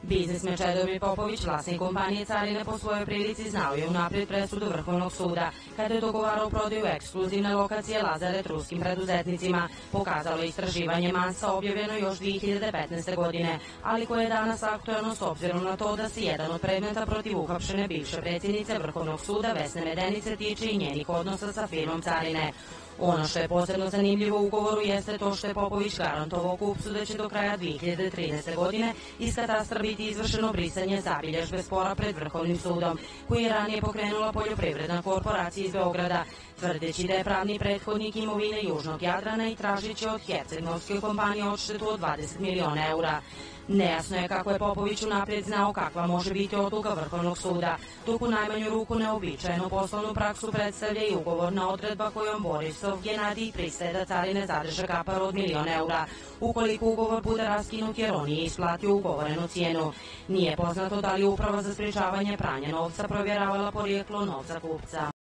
Biznismen Čedomir Popović, vlasnik kompanije Carine, po svojoj prilici znao je unaprijed presudu Vrhovnog suda kada je dogovarao prodaju ekskluzivne lokacije Lazaret ruskim preduzetnicima. Pokazalo je istraživanje Mansa objavljeno još 2015. godine, ali koje je danas aktuelno s obzirom na to da se jedan od predmeta protiv uhapšene bivše predsjednice Vrhovnog suda Vesne Medenice tiče i njenih odnosa sa firmom Carine. Ono što je posebno zanimljivo u ugovoru jeste to što je Popović garantovao kupcu da će do kraja 2013. godine iz katastra biti izvršeno brisanje zabilježbe spora pred Vrhovnim sudom, koji je ranije pokrenula Poljoprivredna korporacija iz Beograda, tvrdeći da je pravni prethodnik imovine Južnog Jadrana i tražiće od hercegnovske kompanije odštetu od 20 miliona eura. Nejasno je kako je Popović unaprijed znao kakva može biti odluka Vrhovnog suda, dok u najmanju ruku neobičajenu poslovnu praksu predstavlja i ugovorna odredba kojom Borisov Genadij pristaje da Carine zadrže kapar od milion eura, ukoliko ugovor bude raskinut jer on nije isplatio ugovorenu cijenu. Nije poznato da li je Uprava za sprečavanje pranja novca provjeravala porijeklo novca kupca.